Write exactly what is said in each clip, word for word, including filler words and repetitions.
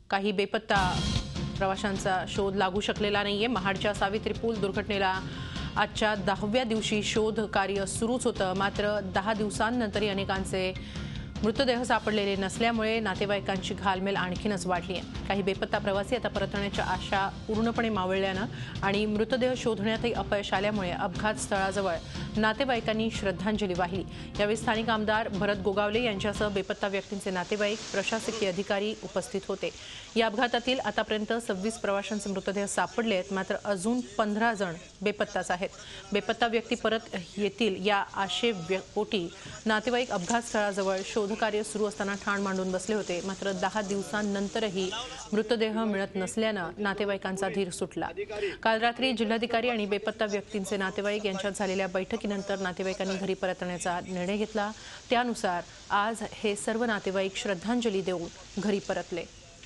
काही बेपत्ता प्रवाशांचा शोध लागू शकलेला नाहीये। महाडच्या सावित्री पूल दुर्घटनेला आजच्या दहाव्या दिवशी शोध कार्य सुरूच होतं, मात्र दहा दिवसांनंतरही अनेकांचे मृतदेह सापडलेले नसल्यामुळे नातेवाईकांची घालमेल आणखीनच वाढली आहे। काही बेपत्ता प्रवासी आता परतण्याच्या आशा पूर्णपणे मावळल्यानं आणि मृतदेह शोधण्यातही अपयश आल्यामुळे अपघात स्थळाजवळ नातेवाईकांनी श्रद्धांजली वाहिली। यावेळी स्थानिक आमदार भरत गोगावले यांच्यासह बेपत्ता व्यक्तींचे नातेवाईक, प्रशासकीय अधिकारी उपस्थित होते। या अपघातातील आतापर्यंत सव्वीस प्रवाशांचे मृतदेह सापडले आहेत, मात्र अजून पंधरा जण बेपत्ताच आहेत। बेपत्ता व्यक्ती परत येतील या आशेपोटी नातेवाईक अपघात स्थळाजवळ शोधकार्य सुरू असताना ठाण मांडून बसले होते, मात्र दहा दिवसांनंतरही मृतदेह मिळत नसल्यानं नातेवाईकांचा धीर सुटला। काल रात्री जिल्हाधिकारी आणि बेपत्ता व्यक्तींचे नातेवाईक यांच्यात झालेल्या बैठकीनंतर नातेवाईकांनी घरी परतण्याचा निर्णय घेतला। त्यानुसार आज हे सर्व नातेवाईक श्रद्धांजली देऊन घरी परतले।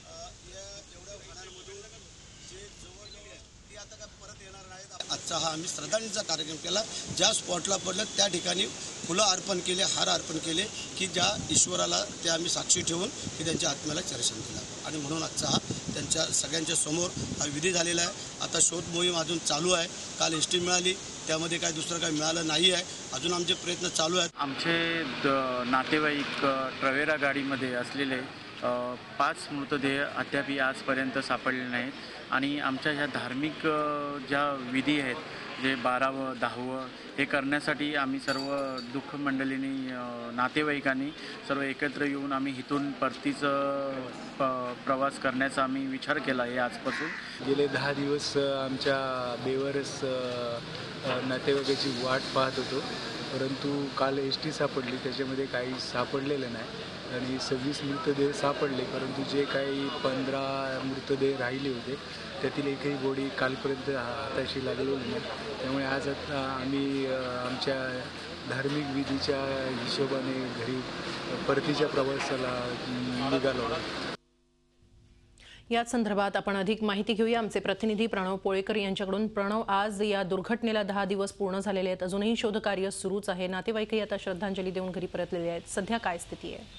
आजचा हा आम्ही श्रद्धांजलीचा कार्यक्रम केला। ज्या स्पॉटला पडलं त्या ठिकाणी फुलं अर्पण केले, हार अर्पण केले की ज्या ईश्वराला ते आम्ही साक्षी ठेवून की त्यांच्या आत्म्याला चर्चन केला आणि म्हणून आजचा हा त्यांच्या सगळ्यांच्या समोर हा विधी झालेला आहे। आता शोध मोहीम अजून चालू आहे। काल एस टी मिळाली, त्यामध्ये काय दुसरं काही मिळालं नाही आहे। अजून आमचे प्रयत्न चालू आहेत। आमचे नातेवाईक ट्रवेरा गाडीमध्ये असलेले पाच मृतदेह अद्याप आजपर्यंत सापडले नाहीत आणि आमच्या ह्या धार्मिक ज्या विधी आहेत, जे बारावं दहावं हे करण्यासाठी आम्ही सर्व दुःख मंडळींनी नातेवाईकांनी सर्व एकत्र येऊन आम्ही इथून परतीचं प्रवास करण्याचा आम्ही विचार केला आहे। आजपासून गेले दहा दिवस आमच्या बेवरस नातेवाईकाची वाट पाहत होतो, परंतु काल एस टी सापडली, त्याच्यामध्ये काही सापडलेलं नाही आणि सव्वीस मृतदेह सापडले, परंतु जे काही पंधरा मृतदेह राहिले होते त्यातील एकही बॉडी कालपर्यंत हाताशी लागलेली नाही। त्यामुळे आज आता आम्ही आमच्या धार्मिक विधीच्या हिशोबाने घरी परतीच्या प्रवासाला निघालो। याच संदर्भात आपण अधिक माहिती घेऊया। आमचे प्रतिनिधी प्रणव पोळेकर यांच्याकडून। प्रणव, आज या दुर्घटनेला दहा दिवस पूर्ण झालेले आहेत, अजूनही शोधकार्य सुरूच आहे, नातेवाईकही आता श्रद्धांजली देऊन घरी परतलेले आहेत, सध्या काय स्थिती आहे?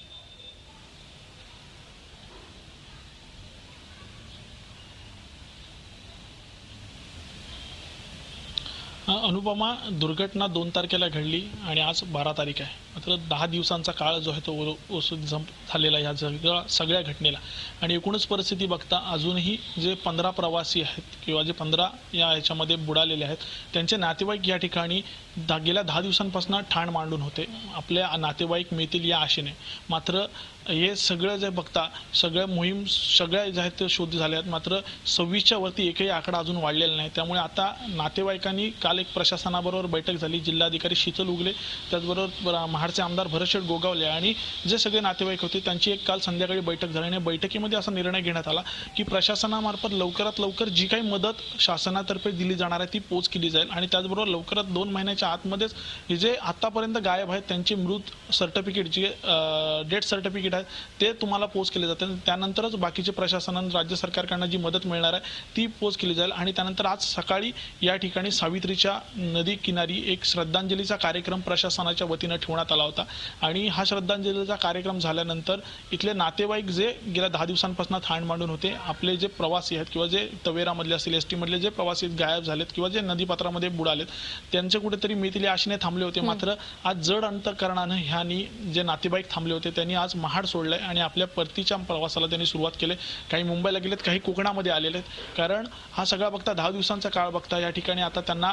अनुपमा, दुर्घटना दोन तारखेला घडली आणि आज बारा तारीख आहे, मात्र दहा दिवसांचा काळ जो आहे तो ओसर झालेला ह्या सगळ्या सगळ्या घटनेला आणि एकूणच परिस्थिती बघता अजूनही जे पंधरा प्रवासी आहेत किंवा जे पंधरा या ह्याच्यामध्ये बुडालेले आहेत त्यांचे नातेवाईक या ठिकाणी दा गेल्या दहा दिवसांपासून ठाण मांडून होते, आपल्या नातेवाईक मिळतील या आशेने। मात्र हे सगळं जे बघता सगळ्या मोहीम सगळ्या जे आहेत ते शोध झाले आहेत, मात्र सव्वीसच्या वरती एकही आकडा अजून वाढलेला नाही। त्यामुळे आता नातेवाईकांनी काल एक प्रशासनाबरोबर बैठक झाली, जिल्हाधिकारी शीतल उगले, त्याचबरोबर महाडचे आमदार भरत गोगावले आणि जे सगळे नातेवाईक होते त्यांची एक काल संध्याकाळी बैठक झाली आणि बैठकीमध्ये असा निर्णय घेण्यात आला की प्रशासनामार्फत लवकरात लवकर जी काही मदत शासनातर्फे दिली जाणार आहे ती पोच केली जाईल आणि त्याचबरोबर लवकरात दोन महिन्याच्या आतमध्येच हे जे आतापर्यंत गायब आहेत त्यांचे मृत सर्टिफिकेट जे डेथ सर्टिफिकेट आहे ते तुम्हाला पोच केले जाते। त्यानंतरच बाकीचे प्रशासनाने राज्य सरकारकडून जी मदत मिळणार आहे ती पोच केली जाईल आणि त्यानंतर आज सकाळी या ठिकाणी सावित्रीच्या नदी किनारी एक श्रद्धांजलीचा कार्यक्रम प्रशासनाच्या वतीने ठेवण्यात आला होता आणि हा श्रद्धांजलीचा कार्यक्रम झाल्यानंतर इथले नातेवाईक जे गेल्या दहा दिवसांपासून ठाण मांडून होते, आपले जे प्रवासी आहेत किंवा जे तवेरामधले असतील, एस टी मधले जे प्रवासी गायब झालेत किंवा जे नदीपात्रामध्ये बुडालेत त्यांचे कुठेतरी मिळतील या आशेने थांबले होते, मात्र आज जड अंतःकरणानं ह्यांनी जे नातेवाईक थांबले होते त्यांनी आज महाड सोडलंय आणि आपल्या परतीच्या प्रवासाला त्यांनी सुरुवात केली। काही मुंबईला गेलेत, काही कोकणामध्ये आलेले आहेत, कारण हा सगळा बघता दहा दिवसांचा काळ बघता या ठिकाणी आता त्यांना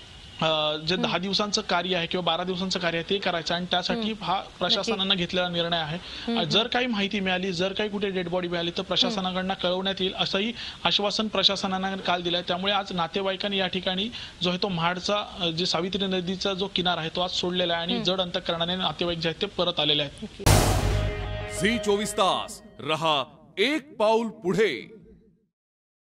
जे दहा दिवसांचं कार्य आहे किंवा बारा दिवसांचं कार्य आहे ते करायचं आणि त्यासाठी हा प्रशासनाने घेतलेला निर्णय आहे। जर काही माहिती मिळाली, जर काही कुठे डेड बॉडी मिळाली तर प्रशासनाकडून कळवण्यात येईल असंही आश्वासन प्रशासनाने काल दिलंय। त्यामुळे आज नातेवाईकांनी या ठिकाणी जो आहे तो महाडचा जे सावित्री नदीचा जो किनारा आहे तो आज सोडलेला आहे आणि जड अंतःकरणाने नातेवाईक जे आहेत ते परत आलेले आहेत। झी चोवीस तास रहा एक पाऊल पुढे।